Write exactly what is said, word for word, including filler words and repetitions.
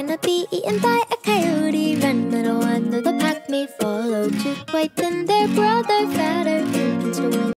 gonna be eaten by a coyote. Run, little one, though the pack may follow. Two white and their brother fatter. Who can still win?